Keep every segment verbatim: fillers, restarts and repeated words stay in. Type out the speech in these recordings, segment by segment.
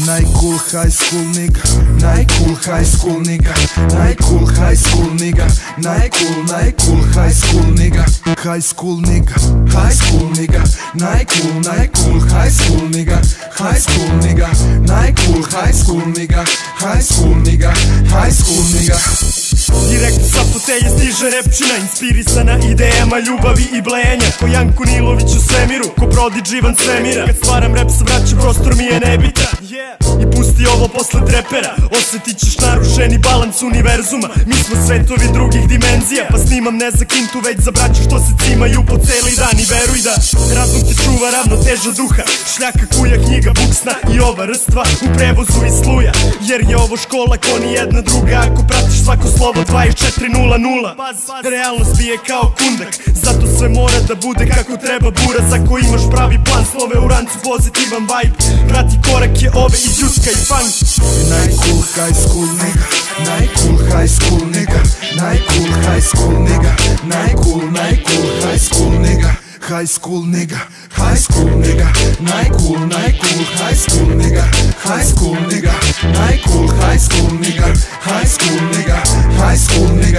Najcool high school nigga, najcool high school nigga, najcool high school nigga, najcool, najcool high school nigga, high school nigga, high school nigga, najcool, najcool high school nigga, high school nigga, najcool high school nigga, high school nigga, high school nigga. Direktno sa fotelje stiže repčina, inspirisana idejama ljubavi i blenja. Ko Janko Nilović u svemiru, ko Prodigy van svemira. Kad stvaram rap se vraća, prostor mi je nebitan. I pusti ovo posle trepera, osjetit ćeš narušeni balans univerzuma. Mi smo svetovi drugih dimenzija, pa snimam ne za kintu, već za braću što se cimaju po celi dan. I veruj da razum te čuva ravnoteža duha, šljaka, kuja, knjiga, buksna i ova rstva u prevozu i sluja. Jer je ovo škola ko ni jedna druga, ako pratiš svako slovo dvadeset četiri nula nula. Realnost bije kao kundak, zato sve mora da bude kako treba buraz. Ako imaš pravi plan, slove u rancu, pozitivan vibe, prati korake ove i djuska i funk. Najcool high school nigga, najcool high school nigga, najcool high school nigga, najcool, najcool high school nigga, high school nigga, high school nigga, najcool, najcool high school nigga, high school nigga, najcool high school nigga, high school nigga, high school nigga.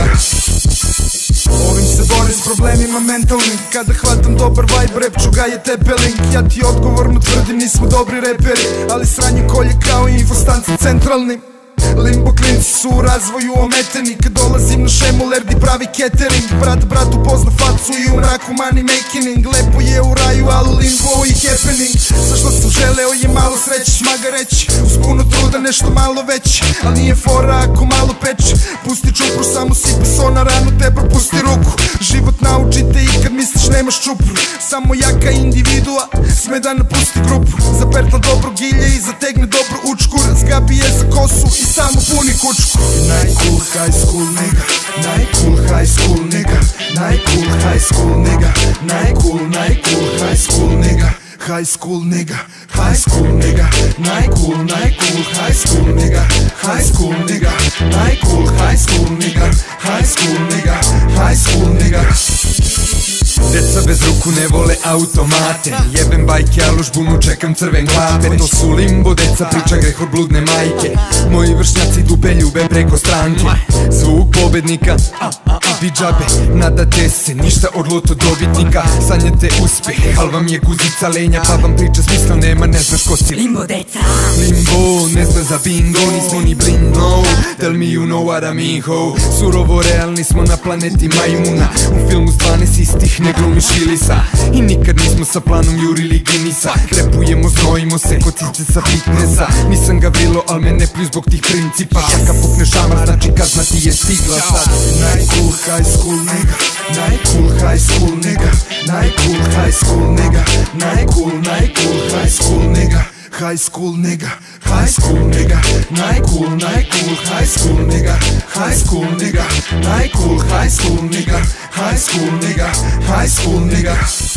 Ovim se borim s problemima mentalnim, kada hvatam dobar vibe, rap čuga je tepeling. Ja ti odgovorno tvrdim, nismo dobri reperi, ali sranje kolje kao infostanci centralni. Limbo klinci su u razvoju ometeni, kad dolazim na šemu lerdi pravi catering. Brat bratu pozna facu i u mraku money making. Lepo je u raju, ali limbo i happening. Sve što sam želeo je malo sreće, šmaga reći, uz puno truda nešto malo veći. Ali nije fora ako malo peče, pusti čupru, samo sipi so na ranu, te propusti ruku. Život naučite i kad misliš nemaš čupru, samo jaka individua sme da napusti grupu. Zapertla dobro gilje i zategne dobro učku, razgabi je za kosu i samo puni kučku. Najcool high school nigga, najcool high school nigga, najcool high school nigga, najcool, najcool high school nigga, high school nigga, high school nigga, najcool, najcool high school nigga, high school nigga, najcool high school nigga, high school nigga, high school nigga. Deca bez ruku ne vole automate, jebem bajke, a lužbunu čekam crven klape. To su limbo deca, priča greh od bludne majke. Moji vršnjaci dupe ljube preko stranke. Zvuk pobednika, vi džabe, nadate se, ništa od loto dobitnika. Sanjate uspeh, al vam je guzica lenja, pa vam priča smisla nema, ne znaš ko si. Limbo deca, limbo, ne zna za bingo, nismo ni blind, no. Tell me you know what I mean, ho. Surovo realni smo na planeti majmuna, u filmu s dvanaest istih ne glumiš Ilisa. I nikad nismo sa planom jurili Guinnessa. Repujemo, znojimo se kod cice sa fitnessa. Nisam Gavrilo, al me ne plju zbog tih principa. Jaka pukne šamar, znači kazna ti je stigla sad. Najcool high school nigga, najcool high school nigga, najcool high school nigga, najcool, najcool high school nigga, high school nigga, high school nigga, najcool, najcool high school nigga, high school nigga, najcool high school nigga, high school nigga, high school nigga.